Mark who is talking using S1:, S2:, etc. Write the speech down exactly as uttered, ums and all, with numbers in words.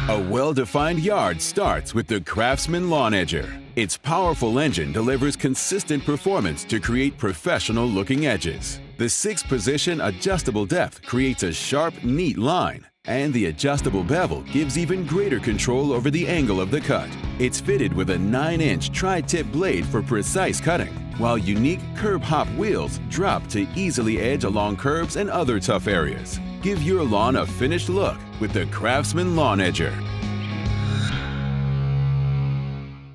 S1: A well-defined yard starts with the CRAFTSMAN Lawn Edger. Its powerful engine delivers consistent performance to create professional-looking edges. The six-position adjustable depth creates a sharp, neat line, and the adjustable bevel gives even greater control over the angle of the cut. It's fitted with a nine inch tri-tip blade for precise cutting, while unique curb-hop wheels drop to easily edge along curbs and other tough areas. Give your lawn a finished look with the CRAFTSMAN Lawn Edger.